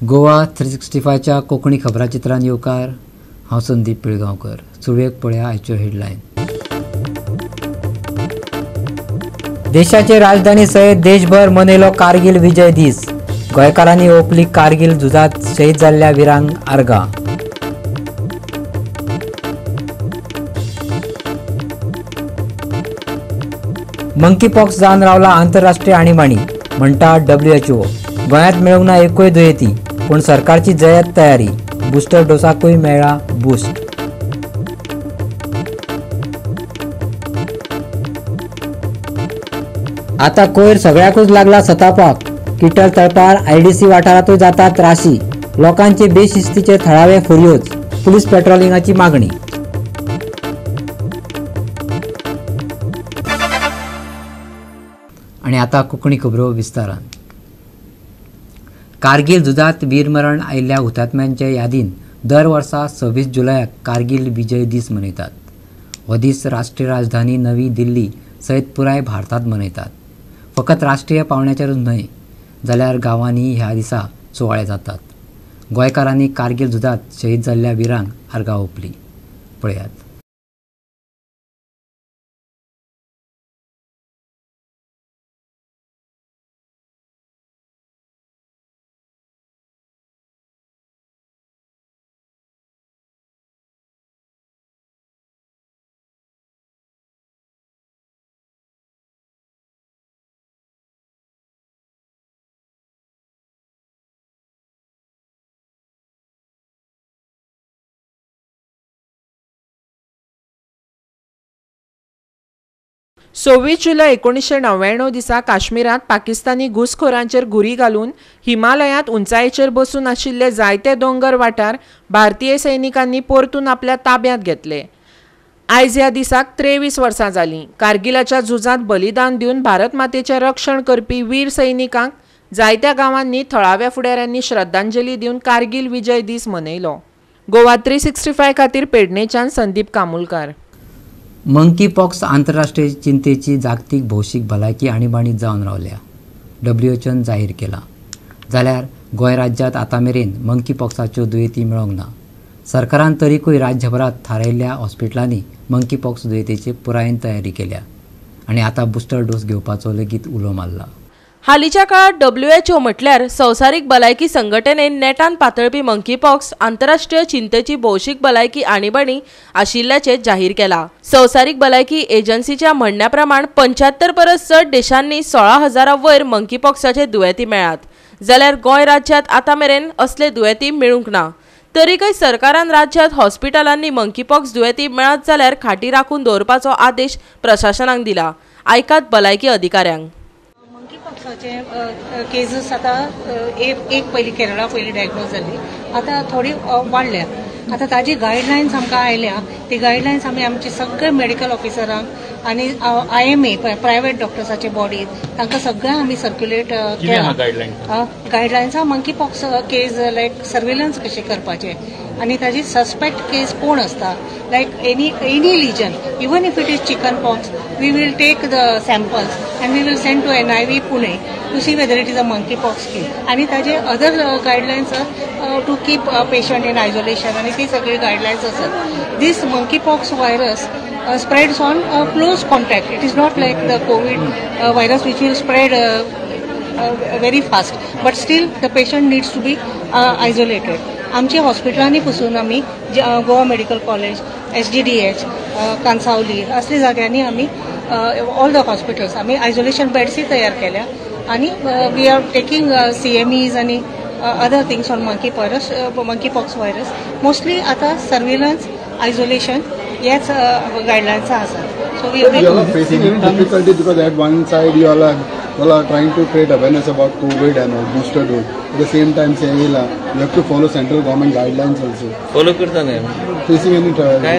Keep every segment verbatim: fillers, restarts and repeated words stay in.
Goa three sixty फायच्या कोंकणी खबराचित्रान येवकार. हांव संदीप पिळगांवकर. सुरवेक पळया आयच्यो हेडलायन. देशाचे राजधानी सयत देशभर मनयलो कारगिल विजय दीस. गोंयकारांनी ओंपली कारगिल झुजात शहीद जाल्ल्या वीरांक आर्गां. मंकी पॉक्स जावन रावला आंतरराष्ट्रीय आणीबाणी म्हणटा डब्ल्यू एच ओ. गोंयांत मेळूंक ना एकूय दुयेंती, पूण सरकारची जयत तयारी. बुस्टर डोसाकूय मेळ्ळा बूस्ट. आता कोयर सगळ्याकूच लागला सतापाक. किटल तळपार आयडीसी वाठारांतूय जाता त्रासी. लोकांचे बेशिस्तीचे थळावे फुर्योज. पुलीस पेट्रोलिंगाची मागणी. आणि आता कोंकणी खबरो विस्तारान. कारगिल झुजात वीरमरण आयिल्ल्या हुतात्म्यांच्या यादीन दर वर्सा सव्वीस जुलयाक कारगिल विजय दीस मनयतात. हो दीस राष्ट्रीय राजधानी नवी दिल्ली सयत पुराय भारतांत मनयतात. फकत राष्ट्रीय पावंड्याचेरूच न्हय जाल्यार गांवांनी ह्या दिसा सुवाळे जातात. गोंयकारांनी कारगिल झुजात शहीद जाल्ल्या वीरांक आर्गां ओंपली. पळयात. सव्वीस जुलय एकोणीसशे णव्याण्णव दिसा काश्मीरात पाकिस्तानी घुसखोरांचेर घुरी घालून हिमालयांत उंचायेचेर बसून आशिल्ले जायते दोंगर वाठार भारतीय सैनिकांनी परतून आपल्या ताब्यांत घेतले. आयज ह्या दिसाक त्रेवीस वर्सां जालीं. कारगिलाच्या झुजांत बलिदान दिवन भारत मातेचें रक्षण करपी वीर सैनिकांक जायत्या गांवांनी थळाव्या फुडाऱ्यांनी श्रद्धांजली दिवन कारगिल विजय दीस मनयलो. गोवा थ्री सिक्स्टी फाय खातीर पेडणेच्यान संदीप कामुलकार. मंकी पॉक्स आंतरराष्ट्रीय चिंतेची जागतीक भौशीक भलायकी आणीबाणी जावन रावल्या. डब्ल्यूएचओन जाहीर केला. जाल्यार गोंय राज्यांत आतां मेरेन मंकी पॉक्साच्यो दुयेंती मेळोंक ना. सरकारान तरीकूय राज्यभरात थारायिल्ल्या हॉस्पिटलांनी मंकी पॉक्स दुयेंतीची पुरायेन तयारी केल्या आनी आतां बुस्टर डोस घेवपाचो लेगीत उलो मारला. हालींच्या काळात डब्ल्यू एच ओ म्हटल्यार संवसारीक भलायकी संघटनेन नेटान पातळपी मंकीपॉक्स आंतरराष्ट्रीय चिंतेची भौशीक भलायकी आणीबाणी आशिल्ल्याचे जाहीर केला. संवसारीक भलायकी एजन्सीच्या म्हणण्या प्रमाण पंच्याहत्तर परस चड देशांनी सोळा हजारा वयर मंकीपॉक्साचे दुयेंती मेळ्ळ्यात. जाल्यार गोंय राज्यांत आतां मेरेन असले दुयेंती मेळूंक ना. तरीकय सरकारान राज्यांत हॉस्पिटलांनी मंकीपॉक्स दुयेंती मेळत जाल्यार खाटी राखून दवरपाचो आदेश प्रशासनाक दिला. आयकात भलायकी अधिकाऱ्यांक. मंकीपॉक्साचे केसीस आतां एक पयलीं केरळा पयलीं डायग्नोज जाल्ली, आतां थोडी वाडल्या. आतां ताजी गायडलायन्स आमकां आयल्या. ती गायडलायन्स आमी आमचे सगळे मेडिकल ऑफिसरांक आनी आय एम ए प्रायवेट डॉक्टर्साचे बॉडी तांकां सगळ्यांक आमी सर्क्युलेट केला. Guidelines monkeypox case like surveillance कशें करपाचें आनी ताजी सस्पेक्ट केस कोण आसता like any any lesion even if it is chickenpox we will take the samples and we will send to N I V Pune to see whether it is a monkeypox case. आनी ताजे other guidelines to keep patient in isolation आनी ती सगळी guidelines आसात. This monkeypox virus Uh, spreads on uh, close contact. It is not like the COVID uh, virus which will spread uh, uh, very fast. But still the patient needs to be uh, isolated. आमच्या हॉस्पिटलांनी पसून आमी Goa medical college, S D D H, Cansaulim असल्या जाग्यांनी आमी all the hospitals आमी isolation बेड्सय तयार केल्या आनी we are taking C M Es आनी other things on monkey virus monkeypox virus. Mostly आतां surveillance isolation yes uh, guidelines are so we are you are facing any difficulty because at one side you all are you all are trying to create awareness about COVID and all booster dose at the same time saying you have to follow central government guidelines also follow करता नाही facing any काय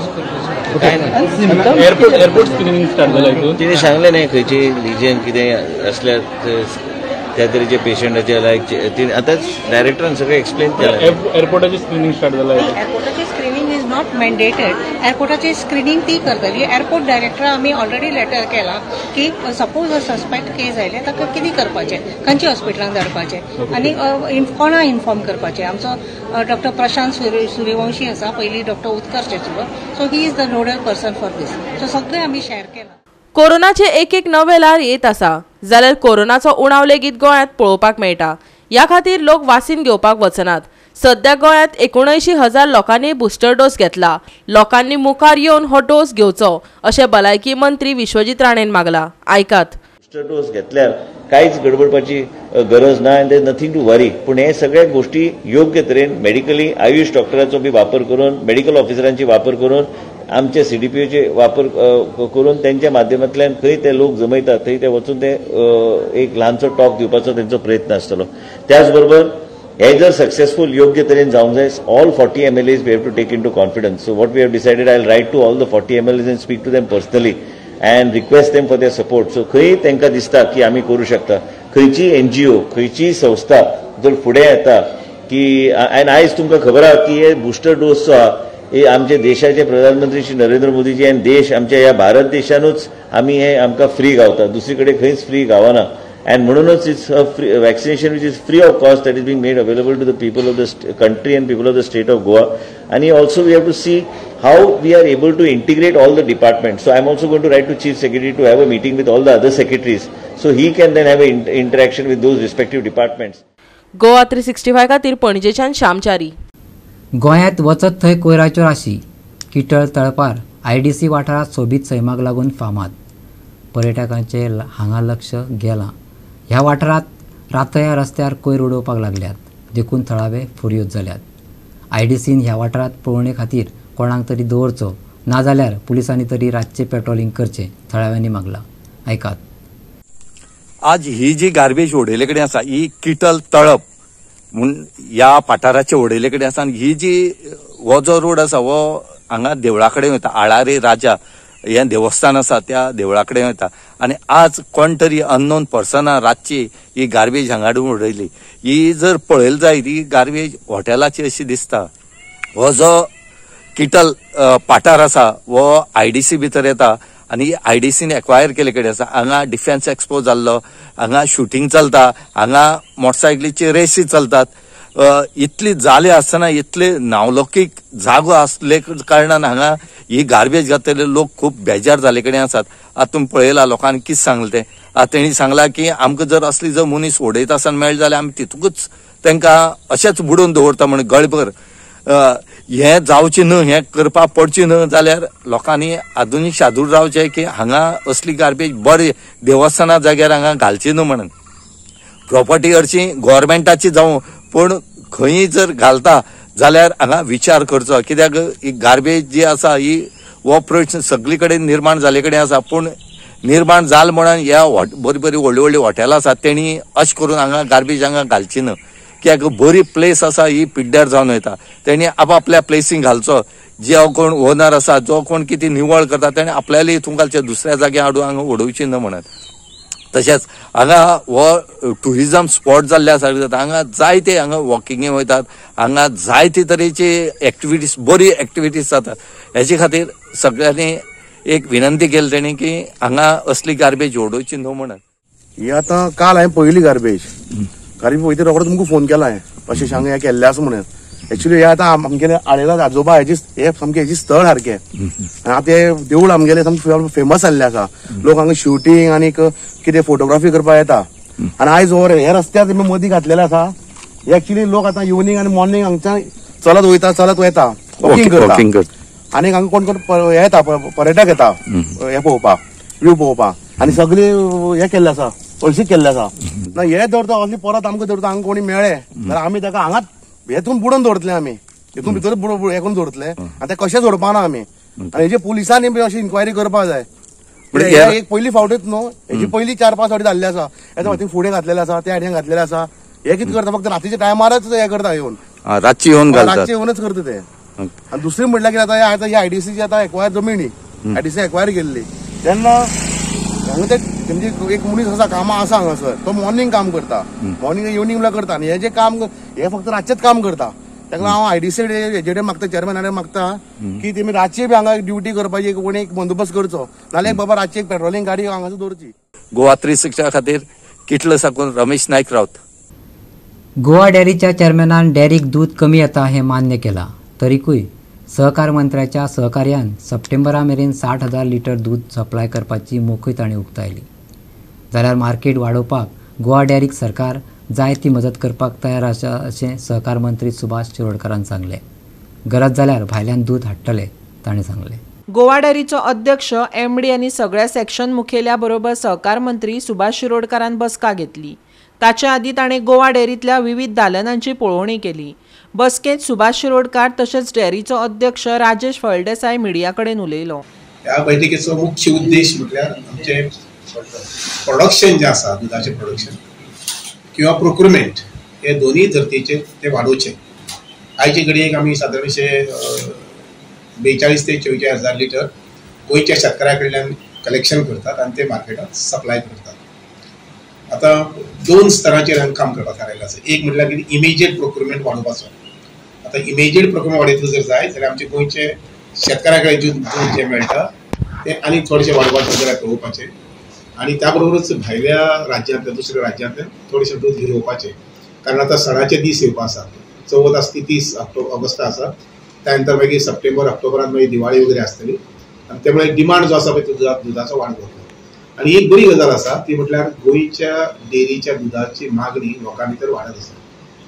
airport airport screening start झालं तिने सांगले नाही खंयचे लिजन कितें असल्यार त्या तरेचे पेशंटाचे लायक आतांच डायरेक्टरान सगळें एक्सप्लेन केलें. एअरपोर्टाची स्क्रीनिंग स्टार्ट झालं. एअरपोर्टाची स्क्रीनिंग इज नॉट मॅन्डेटेड एअरपोर्टाची स्क्रिनींग ती करतली. एअरपोर्ट डायरेक्टरा आमी ऑलरेडी लेटर केला की सपोज सस्पेक्ट केस आयले ताका कितें करपाचें, खंयच्या हॉस्पिटलांत धाडपाचें आनी कोणा इन्फॉर्म करपाचें. आमचो डॉक्टर प्रशांत सूर्य सूर्यवंशी आसा, पयलीं डॉक्टर उत्कर्शेचो, so he is the nodal person for this. So सगळें आमी शेअर केला. कोरोनाचे एक एक नवे ल्हार येत आसा जाल्यार कोरोनाचो उणाव लेगीत गोंयांत पळोवपाक मेळटा. ह्या खातीर लोक वासीन घेवपाक वचनात. सध्या गोंयांत एकोणऐंशी हजार लोकांनी बुस्टर डोस घेतला. लोकांनी मुखार येवन हो डोस घेवचो अशें भलायकी मंत्री विश्वजीत राणेन मागला. आयकात. बुस्टर डोस घेतल्यार कांयच गडबडपाची गरज ना and there nothing to worry. पूण हे सगळ्या गोष्टी योग्य तरेन मेडिकली आयुष डॉक्टरांचो बी वापर करून, मेडिकल ऑफिसरांची वापर करून, आमचे सीडीपीओचे वापर करून त्यांच्या माध्यमांतल्यान खंय ते लोक जमयतात थंय ते वचून ते एक ल्हानसो टॉक दिवपाचो तेंचो प्रयत्न आसतलो. त्याच बरोबर हे जर सक्सेसफूल योग्य तरेन जावंक जाय, all forty M L As we have to take into confidence. So what we have decided I will write to all the forty M L As and speak to them personally and request them for their support. So खंय तांकां दिसता की आमी करूं शकता, खंयची NGO खंयची संस्था जर फुडें येता की आनी आयज तुमकां खबर आहा की हे बुस्टर डोस जो आहा हे आमचे देशाचे प्रधानमंत्री श्री नरेंद्र मोदीजी आनी देश आमच्या ह्या भारत देशानूच आमी हे आमकां फ्री गावता, दुसरे कडेन खंयच फ्री गावना. अँड म्हणूनच it's a free vaccination which is free of cost that is being made available to the people of the country and people of the state of Goa. आणि also we have to see how we are able to integrate all the department. So I am also going to write to chief secretary to have a meeting with all the other secretaries so he can then have a interaction with those respective departments. Goa three sixty five खातीर पणजेच्यान श्यामचारी. गोंयांत वचत थंय कोयराच्यो राशी. किटळ तळपार IDC वाठारात सोबीत सैमाक लागून फामाद. पर्यटकांचे हांगा लक्ष गेलां. ह्या वाठारात रातया रस्त्यार कोयर उडोवपाक लागल्यात, देखून थळावे फुर्योज जाल्यात. आयडीसीन ह्या वाठारात पळोवणे खातीर कोणाक तरी दवरचो, नाजाल्यार पुलिसांनी तरी रातचे पेट्रोलिंग करचें थळाव्यांनी मागला. आयकात. आज ही जी गार्बेज उडयले कडेन आसा ही किटल तळप म्हूण ह्या पाठाराचे उडयले कडेन आसा. ही जी हो जो रोड आसा हो हांगा देवळा कडेन वता, आळारे राजा हें देवस्थान आसा त्या देवळा कडेन वता. आनी आज कोण तरी अननोन पर्सना रातची ही गार्बेज हांगा हाडून उडयली. ही जर पळयली जायत ही गार्बेज हॉटेलाची अशी दिसता. हो जो किटल पाठार आसा हो आयडीसी भितर येता आनी आयडीसीन एक्वायर केले कडेन आसा. हांगा डिफेन्स एक्सपो जाल्लो, हांगा शुटींग चलता, हांगा मोटरसायकलीचे रेसी चलतात. इतली जाले आसतना इतले नावलौकीक जागो आसले कारणान हांगा ही गार्बेज घातलेले लोक खूब बेजार जाले कडेन आसात. आतां तुमी पळयला लोकांनी कितें सांगलें तें. आतां तेणी सांगलां की आमकां जर असली जर मनीस उडयता आसतना मेळ्ळे जाल्यार आमी तितूंकच तांकां अशेंच बुडोवन दवरता म्हण गळभर. हें जावचें न्हय, हें करपाक पडचें न्हय जाल्यार लोकांनी आधुनीक शादूर रावचें की हांगा असली गार्बेज बरें देवस्थाना जाग्यार हांगा घालची न्हय म्हणून. प्रॉपर्टी हरशी गोव्हर्मेंटाची जावं पूण खंयी जर घालता जाल्यार हांगा विचार करचो. कित्याक ही गार्बेज जी आसा ही हो प्रश्न सगळे कडेन निर्माण जाले कडेन आसा. पूण निर्माण जाल म्हणून ह्या बरी बरी व्हडली व्हडली हॉटेलां आसात तेणी अशें करून हांगा गार्बेज हांगा घालची न्हय. कित्याक बरी प्लेस आसा ही पिड्ड्यार जावन वयता. तेणी आपआपल्या प्लेसींक घालचो. जो कोण ओनर आसा, जो कोण कितें निवळ करता तेणे आपल्याला हितून घालचें, दुसऱ्या जाग्यार हाडून हांगा उडोवची न्हय म्हणत. तशेंच हांगा हो टुरिजम स्पॉट जाल्ल्या सारकें जाता. हांगा जायते हांगा वॉकिंगे वयतात, हांगा जायते तरेची एक्टिविटीज बरी एक्टिविटीज जातात. हेचे खातीर सगळ्यांनी एक विनंती केली तेणी की हांगा असली गार्बेज उडोवची न्हय म्हणत. ही आतां काल हांवें पळयली गार्बेज गार्बेज पळयता रोखडो तुमकां फोन केला हांवें अशें सांग हें केल्लें आसा म्हणून. एक्चुअली हे आतां आमगेले आळेला आजोबा हेजी हे सामकें हेजी स्थळ सारकें. आनी आतां हे देवूळ आमगेलें सामकें फेमस जाल्लें आसा. लोक हांगा शुटींग आनी कितें फोटोग्राफी करपाक येता. आनी आयज हो हे रस्त्यार तेमी मदीं घातलेले आसा. हे एक्चुअली लोक आतां इवनिंग आनी मॉर्निंग हांगच्यान चलत वयता चलत वयता वॉकिंग करता. आनी हांगा कोण कोण हे येता पर्यटक येता हे पळोवपाक, व्यू पळोवपाक. आनी सगळी हे केल्लें आसा, हळशीक केल्लें आसा. ना हे दवरता असली परत आमकां दवरता हांगा कोणी मेळ्ळे जाल्यार आमी ताका हांगाच हेतून बुडोवन दवरतले. आमी हेतून भितर हे करून दवरतले आनी ते कशें जोडपाना आमी. आनी हेजे पुलिसांनी बी अशी इन्क्वायरी करपाक जाय. एक पयली फावटीच न्हू, हेजी पयली चार पांच फावटी जाल्ले आसा. हेच्या फावटी फुडें घातलेले आसा, त्या हाडीन घातलेले आसा. हे कितें करता फक्त रातीच्या टायमारच हे करता येवन रातची येवन घालतात, रातचे येवनच करता ते. आनी दुसरी म्हटल्यार कितें जाता आतां ही आयडीसीची आतां एक्वायर जमिनी आयडीसी एक्वायर केल्ली तेन्ना हांगा ते म्हणजे एक मनीस आसा कामां आसा हांगासर तो मॉर्निंग काम करता, मॉर्निंग इवनिंग म्हणल्यार करता. आनी हे जे काम हे फक्त रातचेच काम करता. ताका हांव आयडीसी हेजेडे मागता चेअरमॅनाडे मागता की तेमी रातची बी हांगा ड्युटी करपाची कोणी एक बंदोबस्त करचो नाल्यार बाबा रातची एक पेट्रोलिंग गाडी हांगासर दवरची. गोवा थ्री सिक्स्टी खातीर कितलो साकून रमेश नायक रावत. गोवा डेअरीच्या चेअरमॅनान डेअरीक दूध कमी येता हें मान्य केलां, तरीकूय सहकार मंत्र्याच्या सहकार्यान सप्टेंबरा मेरेन साठ हजार लिटर दूध सप्लाय करपाची मोखूय ताणीं उक्तायली. जाल्यार मार्केट वाडोवपाक गोवा डेअरीक सरकार जाय ती मदत करपाक तयार आसा अशें सहकार मंत्री सुभाष शिरोडकरान सांगलें. गरज जाल्यार भायल्यान दूध हाडटले ताणें सांगलें. गोवा डेअरीचो अध्यक्ष एमडी आनी सगळ्या सेक्शन मुखेल्या बरोबर सहकार मंत्री सुभाष शिरोडकरान बसका घेतली. ताचे आदीं ताणें गोवा डेअरींतल्या विविध दालनांची पळोवणी केली. बसकेंत सुभाष शिरोडकार तशेंच डेअरीचो अध्यक्ष राजेश फळदेसाय मिडिया कडेन उलयलो. ह्या बैठकीचो मुख्य उद्देश म्हटल्यार आमचे प्रोडक्शन जे आसा दुधाचें प्रोडक्शन किंवा प्रोक्युरमेंट हे दोनूय धर्तीचे ते वाडोवचे. आयचे घडयेक आमी सादारणशे बेचाळीस ते चौवेचाळीस हजार लिटर गोंयच्या शेतकऱ्या कडल्यान कलेक्शन करतात आनी ते मार्केटात सप्लाय करतात. आता दोन स्तराचेर हांगा काम करपाक थारायल्लें आसा. एक म्हटल्यार कितें इमिजिएट प्रोक्युरमेंट वाडोवपाचो. आता इमिजिएट प्रोक्युरमेंट वाडयतलो जर जाय जाल्यार आमचे गोंयचे शेतकऱ्या कडेन दूध जे मेळटा ते आनी थोडेशें वाडोवपाचें जाल्यार पळोवपाचें आनी त्या बरोबरच भायल्या राज्यांतल्या दुसऱ्या राज्यांतल्यान थोडेशें दूध घेवन येवपाचें. कारण आता सणाचे दीस येवपा आसा. चवथ आसा ती तीस ऑगस्ट आसा. त्या नंतर मागीर सप्टेंबर ऑक्टोबरांत मागीर दिवाळी वगैरे आसतली आनी त्यामुळे डिमांड जो आसा पळय तो दुधाचो वाडलो. आनी एक बरी गजाल आसा ती म्हटल्यार गोंयच्या डेअरीच्या दुधाची मागणी लोकां भितर वाडत आसा.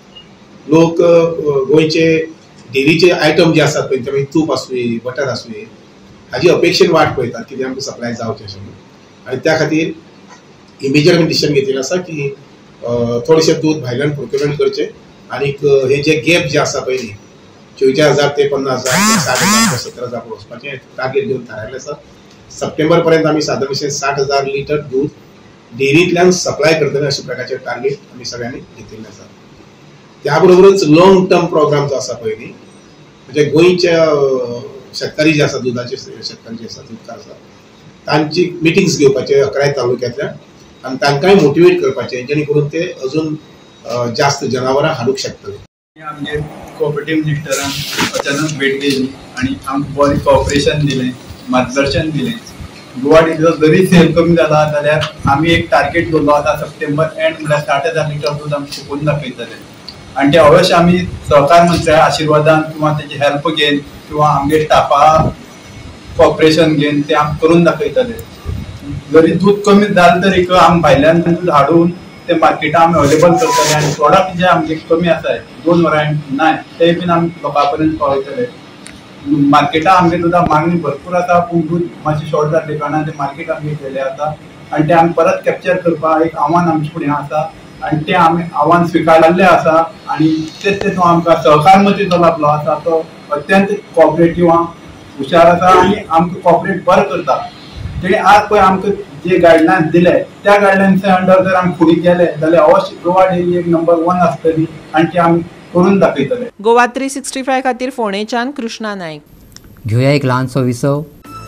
लोक गोंयचे डेअरीचे आयटम जे आसात पळय ते तूप आसूं बटर आसूं हाजी अपेक्षेन वाट पळयतात की आमकां सप्लाय जावचें अशें म्हणून. आनी त्या खातीर इमिजिएट आमी डिसिजन घेतिल्लें आसा की थोडेशें दूध भायल्यान प्रोक्युरमेंट करचें आनी हे जे गॅप जे आसा पळय चौवेचाळीस हजार ते पन्नास हजार साठ हजार सत्तर हजार वचपाचें टार्गेट घेवन थारायल्लें आसा. सप्टेंबर पर्यंत आमी सादारणशे साठ हजार लिटर दूध डेअरींतल्यान सप्लाय करतले अशा प्रकारचे टार्गेट आमी सगळ्यांनी घेतिल्लें आसा. त्या बरोबरच लॉंग टर्म प्रोग्राम जो आसा पळय न्ही म्हणजे गोंयच्या शेतकरी जे आसा दुधाचे शेतकरी जे आसा दूधकार आसा तांची मिटिंग्स घेवपाचे अकराय तालुक्यांतल्यान आनी तांकांय मोटिवेट करपाचे जेणे करून ते अजून जास्त जनावरां हाडूंक शकतले. आमचे कोऑपरेटिव्ह मिनिस्टरान अचानक भेट दिली आणि आमकां बरें कॉपरेशन दिलें, मार्गदर्शन दिलें. गोवा डेअरीचो जरी सेल कमी जाला जाल्यार आमी एक टार्गेट दवरलो आसा सप्टेंबर एंड म्हळ्यार साठ हजार लिटर दूध आमी सुकून दाखयतले आनी ते अवश्य आमी सहकार मंत्र्या आशिर्वादान किंवा तेजी हेल्प घेवन किंवा आमगे स्टाफा कॉपरेशन घेवन ते आमी करून दाखयतले. जरी दूध कमी जालें तरी आमी भायल्यान दूध हाडून ते मार्केटां आमी अवेलेबल करतले आनी प्रोडक्ट जे आमचे कमी आसाय दोन वरां नाय ते बीन आमी लोकां पर्यंत पावयतले. मार्केटां आमगे दुधा मागणी भरपूर आसा पूण दूध मातशें शॉर्ट जाल्ले कारणान ते मार्केट आमगे गेले आसा आनी ते आमी परत कॅप्चर करपाक एक आव्हान आमचे फुडें आसा आनी ते आमी आव्हान स्विकारलें आसा आनी तेच तेतून आमकां सहकार मंत्री जो लागलो आसा तो अत्यंत कॉपरेटीव हुशार आसा आनी आमकां कॉपरेट बरें करता. तेणी आज पळय आमकां जे गायडलायन्स दिले त्या गायडलायन्सा अंडर जर आमी फुडें गेले जाल्यार अवश्य गोवा डेअरी एक नंबर वन आसतली आनी ती आमी करून दाखयतले. गोवा थ्री सिक्स्टी फाय खातीर फोंडेच्यान कृष्णा नायक. घेवया एक ल्हानसो विसव.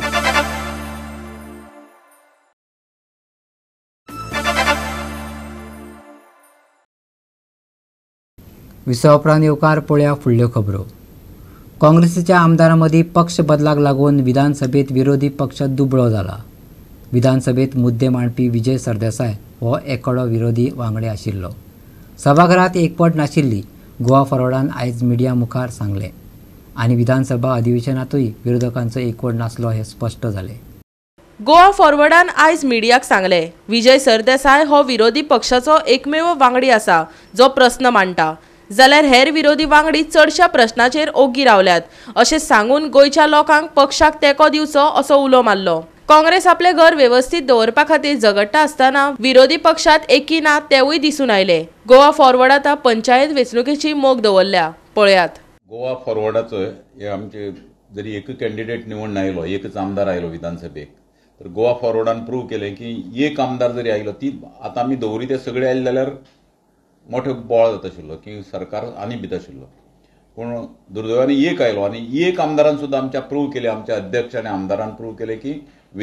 विसव उपरांत येवकार पळोवया फुडल्यो खबरो. काँग्रेसीच्या आमदारां मदीं पक्ष बदलाक लागून विधानसभेत विरोधी पक्ष दुबळो जाला. विधानसभेत मुद्दे मांडपी विजय सरदेसाय हो एकडो विरोधी वांगडी आशिल्लो. सभाघरांत एकपट नाशिल्ली गोवा फॉरवर्डान आयज मिडिया मुखार सांगलें आनी विधानसभा अधिवेशनातूय विरोधकांचो एकवट नासलो हें स्पश्ट जालें. गोवा फॉरवर्डान आयज मिडियाक सांगले विजय सरदेसाय हो विरोधी पक्षाचो एकमेव वांगडी आसा जो प्रस्न मांडटा जाल्यार हेर विरोधी वांगडी चडशा प्रश्नाचेर ओगी रावल्यात अशें सांगून गोंयच्या लोकांक पक्षाक तेंको दिवचो असो उलो मारलो. काँग्रेस आपले घर वेवस्थीत दवरपा खातीर झगडटा आसतना विरोधी पक्षात एकी ना तेवूय दिसून आयले. गोवा फॉरवर्ड आतां पंचायत वेंचणुकेची मोख दवरल्या. पळयात. गोवा फॉरवर्डाचो हे आमचे जरी एक कॅन्डिडेट निवडून आयलो एकच आमदार आयलो विधानसभेक तर गोवा फॉरवर्डान प्रूव केलें की एक आमदार जरी आयलो ती आतां आमी दवरी ते सगळे आयले जाल्यार मोठो बोळ जाता आशिल्लो की सरकार आनी भितर आशिल्लो. पूण दुर्दैवाने एक आयलो आनी एक आमदारान सुद्दां आमच्या प्रूव केले आमच्या अध्यक्ष आनी आमदारान प्रूव केले की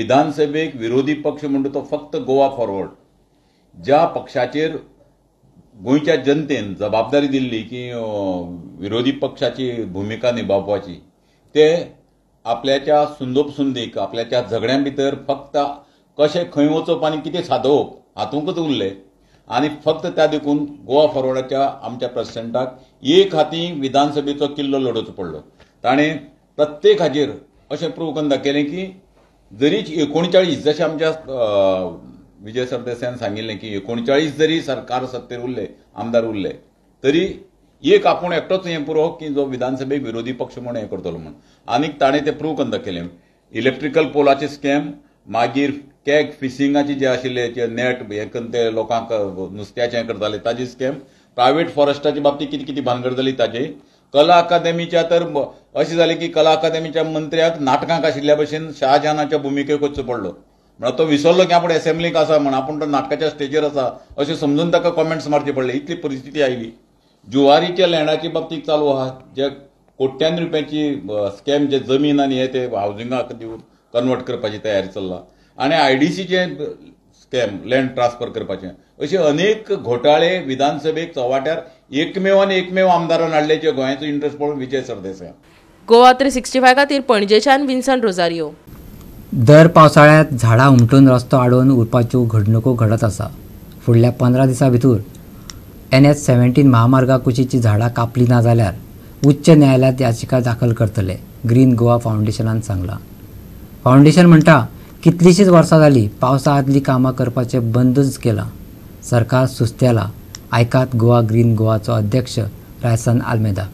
विधानसभेक विरोधी पक्ष म्हणटा तो फक्त गोवा फॉरवर्ड ज्या पक्षाचेर गोंयच्या जनतेन जबाबदारी दिल्ली की विरोधी पक्षाची भूमिका निभावपाची, ते आपल्याच्या सुंदोप सुंदीक आपल्याच्या झगड्यां भितर फक्त कशें खंय वचप आनी कितें सादोवप हातूंकच उरले आनी फक्त त्या देखून गोवा फॉरवर्डाच्या आमच्या प्रेसिडेंटाक एक हाती विधानसभेचो किल्लो लडोवचो पडलो. ताणें प्रत्येक हाजेर अशें प्रूव करून दाखयलें की जरी एकोणचाळीस जशें आमच्या विजय सरदेसायान सांगिल्लें की एकोणचाळीस जरी सरकार सत्तेर उरले, आमदार उरले, तरी एक आपूण एकटोच हें पुरो की जो विधानसभेक विरोधी पक्ष म्हणून हें करतलो म्हणून. आनीक ताणें तें प्रूव करून दाखयलें. इलेक्ट्रिकल पोलाचे स्कॅम, मागीर कॅग फिशिंगाचे जे आशिल्ले जे नेट हें करून ते लोकांक नुस्त्याचें हें करताले ताजी स्कॅम, प्रायवेट फॉरेस्टाच्या बाबतींत कितें कितें भानगड जाली ताजे, कला अकादेमीच्या तर अशें जालें की कला अकादेमीच्या मंत्र्याक नाटकांक आशिल्ल्या भशेन शाहजहानाच्या भुमिकेक वचचो पडलो. म्हणून तो विसरलो की आपूण असेंब्लीक आसा म्हण, आपूण तो नाटकाच्या स्टेजीर आसा अशें समजून ताका कॉमेंट्स मारचे पडले. इतली परिस्थिती आयली. जुवारीच्या लँडाची बाबतींत चालू आहा, जे कोट्यांनी रुपयांची स्कॅम जे जमीन आनी हे ते हावजिंगाक दिवन कन्वर्ट करपाची तयारी चल्ला, आनी आयडीसीचे स्कॅम लँड ट्रान्सफर करपाचें, अशे अनेक घोटाळे विधानसभेक चव्हाट्यार एकमेव आनी एकमेव आमदारान हाडल्याचे गोंयाचो इंट्रस्ट पळोवन Vijay Sardesai. Goa three sixty five खातीर पणजेच्यान विन्सन रोजारियो. दर पावसाळ्यात झाडां उमटून रस्तो आडोवन उरपाच्यो घडणुको घडत आसा. फुडल्या पंदरा दिसां भितर एन एच सेव्हन्टीन महामार्गा कुशीची झाडां कापली ना जाल्यार उच्च न्यायालयात याचिका दाखल करतले, ग्रीन गोवा फावंडेशनान सांगलां. फावंडेशन म्हणटा कितलींशींच वर्सां जालीं पावसा आदली कामां करपाचें बंदच केलां. सरकार सुस्तेला. आयकात गोवा ग्रीन गोवाचो अध्यक्ष रायसन आल्मेदाक.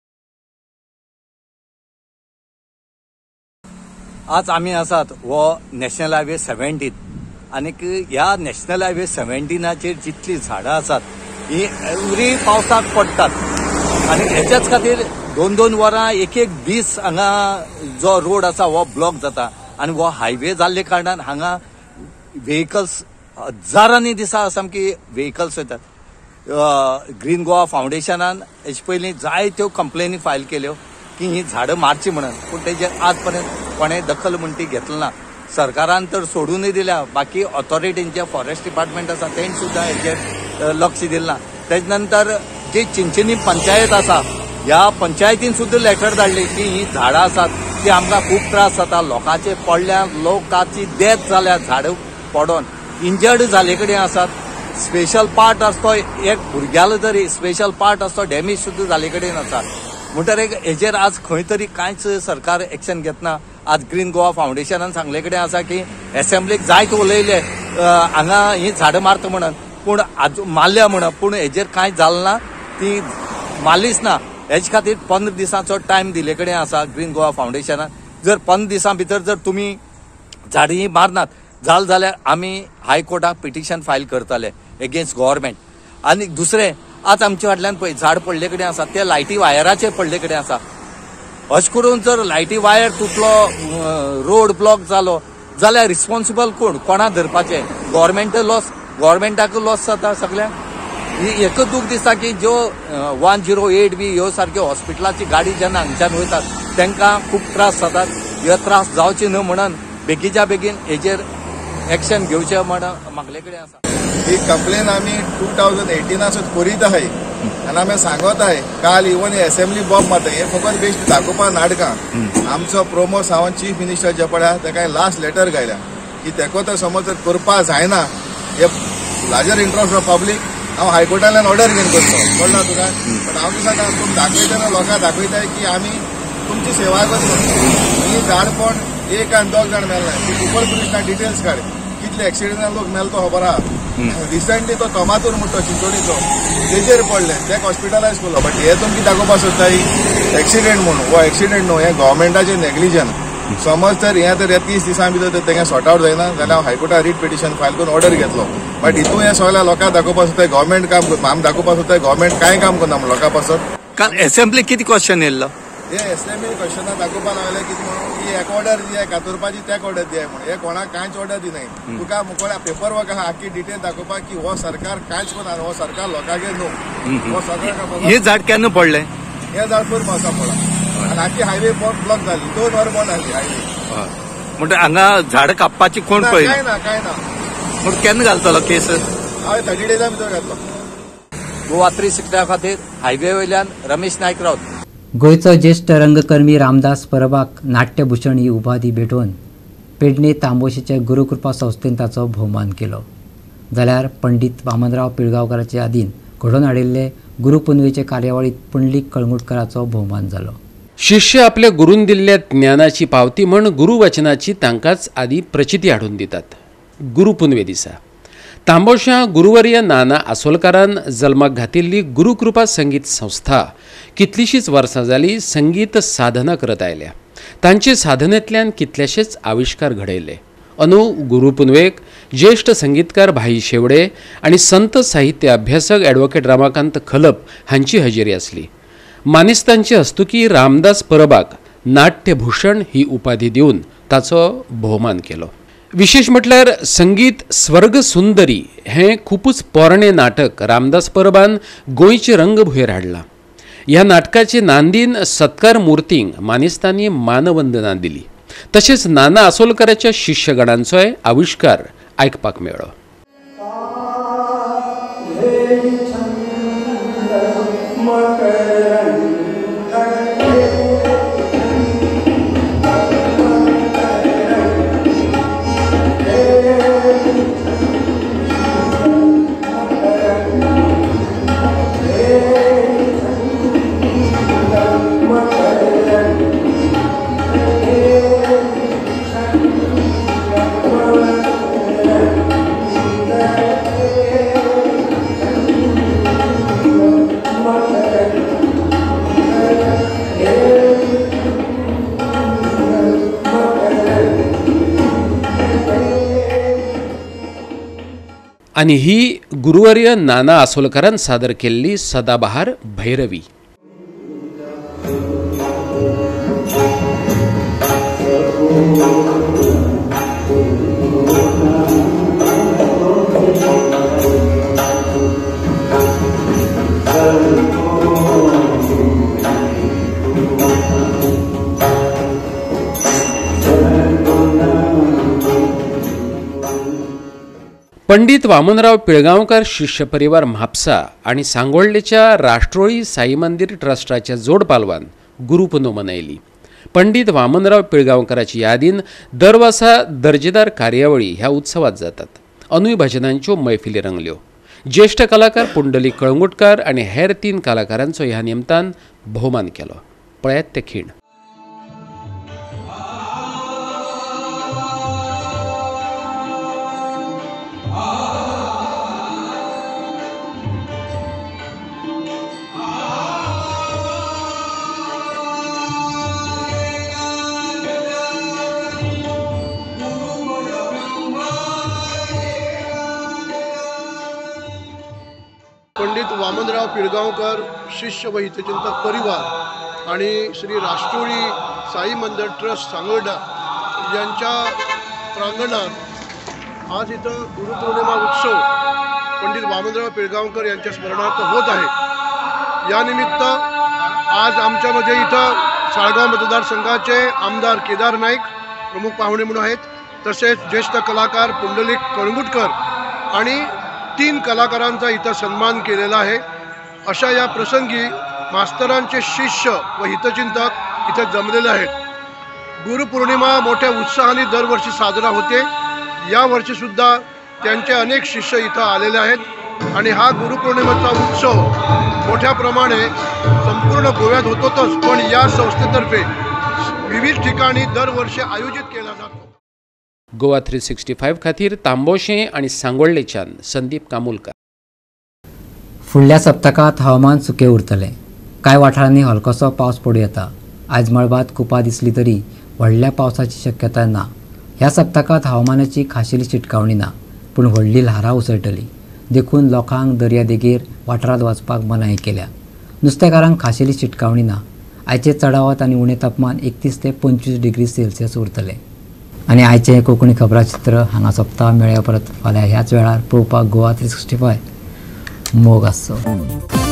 आज आमी आसात वो नॅशनल हायवे सेव्हन्टीन आनीक ह्या नॅशनल हायवे सेव्हन्टीनाचेर जितली झाडां आसात ही एवरी पावसाक पडटात आनी हेच्याच खातीर दोन दोन वरां एक एक दीस हांगा जो रोड आसा हो ब्लॉक जाता आनी हो हायवे जाल्ले कारणान हांगा व्हेकल्स हजारांनी दिसा सामकी व्हेकल्स वयतात. ग्रीन गोवा फावंडेशनान हेचे पयलीं जायत्यो कंप्लेनी फायल केल्यो की ही झाडां मारची म्हणून, पूण तेजे आज पर्यंत कोणें दखल म्हण ती घेतली ना. सरकारान तर सोडूनय दिल्या, बाकी ऑथॉरिटींचे फॉरेस्ट डिपार्टमेंट आसा तेंच सुद्दां हेचेर लक्ष दिलें ना. तेजे नंतर जी चिंचणी पंचायत आसा ह्या पंचायतीन सुद्दां लेटर धाडली की ही झाडां आसात ती आमकां खूब त्रास जाता, लोकांचे पडल्या, लोकांची डेथ जाल्या झाडां पडोन, इंजर्ड जाले कडेन आसात. स्पेशल पार्ट आसतो एक भुरग्यालो जरी स्पेशल पार्ट आसतो डॅमेज सुद्दां जाले कडेन आसा. म्हणटकीर हेजेर आज खंय तरी कांयच सरकार एक्शन घेतना. आज ग्रीन गोवा फावंडेशनान सांगले कडेन आसा की एसेंब्लीक जायत उलयले हांगा ही झाडां मारता म्हणून, पूण मारल्या म्हणून, पूण हेजेर कांय जालें ना, ती मारलीच ना. हेचे खातीर पंदरा दिसांचो टायम दिले कडेन आसा ग्रीन गोवा फावंडेशनान. जर पंदरा दिसां भितर जर तुमी झाडां ही मारनात जाल जाल्यार आमी हायकोर्टाक पिटिशन फायल करतले एगेन्स्ट गव्हर्मेंट. आनी दुसरें, आज आमचे फाटल्यान पळय झाड पडले कडेन आसा ते लायटी वायराचे पडले कडेन आसा. अशें करून जर लायटी वायर तुटलो, रोड ब्लॉक जालो जाल्यार रिस्पॉन्सिबल कोण, कोणा धरपाचें? गव्हर्मेंट लॉस, गव्हर्मेंटाक लॉस जाता सगळ्यांक. ही एकच दूख दिसता की ज्यो वन झिरो एट बी ह्यो सारक्यो हॉस्पिटलाची गाडी जेन्ना हांगच्यान वयतात तांकां खूब त्रास जातात. ह्यो त्रास जावचे न्हय म्हणून बेगीच्या बेगीन हेजेर एक्शन घेवचें म्हणून मागले कडेन आसा. ही कंप्लेन आम्ही टू थाउजंड एटीनासून करीत आहे आणि आम्ही सांगत आहे. काल इवन असेंब्ली बॉम्ब मारता हे फकत बेश्ट दाखोवपा नाटकां. आमचो प्रमोद सावंत चीफ मिनिस्टर जे पळय ताका लास्ट लेटर घायला की तेको तर समज जर करपा जायना हे लार्जर इंट्रस्ट ऑफ पब्लीक हांव हायकोर्टांतल्यान ऑर्डर घेवन करतो, कळना तुका. पण हांव कितें सांगता, पूण दाखयतना लोकांक दाखयताय की आमी तुमची सेवा करता. ही झाडपण एक आनी दोग जाण मेलना. ती सुपर पुलिसांक डिटेल्स काड कितले एक्सिडेंटान लोक मेल तो खबर आहा. रिसंटली तो तोमातूर म्हणतो चिंचोडीचो तेजेर पडले, तेका हॉस्पिटलायज केलो. बट हे तुमची दाखोवपाक सोदताय एक्सिडेंट म्हणून. हो एक्सिडेंट न्हू, हे गव्हर्मेंटाचें नेग्लिजन. समज तर हे तर तीस दिसां भितर तर तेंगे सॉर्ट आवट जायना जाल्यार हांव हायकोर्टाक रीट पिटिशन फायल करून ऑर्डर घेतलो. बट हितून हे सगळ्या लोकांक दाखोवपाक सोदताय गव्हर्मेंट काम करता, आमी दाखोवपाक सोदताय गव्हर्मेंट कांय काम करना म्हणून लोकां पासून. काल असेंब्लीक कितें क्वेश्चन येयल्लो? हे एसेंब्ली क्वेश्चनां दाखोवपाक लागले कितें म्हणून की एक ऑर्डर दियाय कातरपाची त्याक ऑर्डर दियाय म्हणून. हे कोणाक कांयच ऑर्डर दिनाय. तुका मुकोळ्या पेपर वर्क आहा आख्खी डिटेल दाखोवपाक की हो सरकार कांयच करना, हो सरकार लोकांगेर न्हू. हो सरकार हे झाड केन्ना पडले? हे झाड पयर पावसा पडला आनी आख्खी हायवे ब्लॉक जाली, दोन वर बंद आसली हायवे. म्हणजे हांगा झाड कापपाची कोण पळय? काय ना काय ना. पूण केन्ना घालतलो केस? हांवें थर्टी डेजा भितर घातलो. गोवा थ्री सिक्स्टी खातीर हायवे वयल्यान रमेश नायक रावत. गोंयचो ज्येष्ठ रंगकर्मी रामदास परबाक नाट्यभूषण ही उपाधी भेटोवन पेडणे तांबोशीचे गुरुकृपा संस्थेन ताचो भोवमान केलो. जाल्यार पंडित वामनराव पिळगांवकाराचे आदीन घडोवन हाडिल्ले गुरुपुनवेचे कार्यावळीत पुंडलीक कळंगुटकाराचो भोवमान जालो. शिष्य आपल्या गुरून दिल्ल्या ज्ञानाची पावती म्हण गुरुवचनाची तांकांच आदी प्रचिती हाडून दितात. गुरुपुनवे दिसा तांबोशा गुरुवर्य नाना आसोलकारान जल्माक घातिल्ली गुरुकृपा संगीत संस्था कितलीशीच वर्सां जाली संगीत साधना करत आयल्या. तांचे साधनेंतल्यान कितलेशेच आविष्कार घडयले. अंदू गुरुपुनवेक ज्येष्ठ संगीतकार भाई शेवडे आणि संत साहित्य अभ्यासक ॲडव्होकेट रमाकांत खलप हांची हजेरी आसली. मानेस्तांचे हस्तुकी रामदास परबाक नाट्यभूषण ही उपाधी दिवन ताचो भोवमान केलो. विशेष म्हटल्यार संगीत स्वर्ग सुंदरी हें खूपच पोरणे नाटक रामदास परबान गोंयचे रंगभुंयेर हाडलां. ह्या नाटकाचे नांदीन सत्कार मुर्तींक मानेस्तांनी मानवंदना दिली. तशेंच नाना आसोलकाराच्या शिष्यगणांचोय आविष्कार आयकपाक मेळ्ळो. आणि ही गुरुवर्य नाना आसोलकारान सादर केल्ली सदाबहार भैरवी. पंडित वामनराव पिळगांवकार शिष्य परिवार म्हापसा आणि सांगोळडेच्या राष्ट्रोळी साई मंदिर ट्रस्टाच्या जोड पालवान गुरुपुनव मनयली. पंडित वामनराव पिळगांवकाराची यादीन दर वर्सा दर्जेदार कार्यावळी ह्या उत्सवात जातात. अनुय भजनांच्यो मैफिली रंगल्यो. ज्येष्ठ कलाकार पुंडलीक कळंगुटकार आणि हेर तीन कलाकारांचो ह्या निमतान भोवमान केलो. पळयात ते खीण. पंडित वामनराव पिळगांवकर शिष्य व हितचिंतक परिवार आणि श्री राष्ट्रोळी साई मंदिर ट्रस्ट सांगोळडा यांच्या प्रांगणात आज इथं गुरुपौर्णिमा उत्सव पंडित वामनराव पिळगांवकर यांच्या स्मरणार्थ होत आहे. यानिमित्त आज आमच्यामध्ये इथं साळगाव मतदारसंघाचे आमदार केदार नाईक प्रमुख पाहुणे म्हणून आहेत. तसेच ज्येष्ठ कलाकार पुंडलिक कळंगुटकर आणि तीन कलाकारांचा इथं सन्मान केलेला आहे. अशा या प्रसंगी मास्तरांचे शिष्य व हितचिंतक इथे जमलेले आहेत. गुरुपौर्णिमा मोठ्या उत्साहाने दरवर्षी साजरा होते. यावर्षी सुद्धा त्यांचे अनेक शिष्य इथं आलेले आहेत आणि हा गुरुपौर्णिमेचा उत्सव मोठ्या प्रमाणे संपूर्ण गोव्यात होतोच, पण या संस्थेतर्फे विविध ठिकाणी दरवर्षी आयोजित केला जातो. गोवा थ्री सिक्स्टी फायव्ह खातीर तांबोशे आणि सांगोळडेच्यान संदीप कामुलकार. फुडल्या सप्तकात हवामान सुके उरतले. कांय वाठारांनी हलकोसो पावस पडूं येता. आयज मळबात कुपा दिसली तरी व्हडल्या पावसाची शक्यताय ना. ह्या सप्तकात हवामानाची खाशेली चिटकावणी ना, पूण व्हडली ल्हारां उसळटली. देखून लोकांक दर्यादेगेर वाठारांत वचपाक मनाई केल्या. नुस्तेकारांक खाशेली चिटकावणी ना. आयचे चडावत आनी उणें तापमान एकतीस ते पंचवीस डिग्री सेल्सियस उरतले. आनी आयचें कोंकणी खबराचित्र हांगा सोंपता. मेळया परत फाल्यां ह्याच वेळार पळोवपाक गोवा थ्री सिक्स्टी फायव्ह मोग आसचो.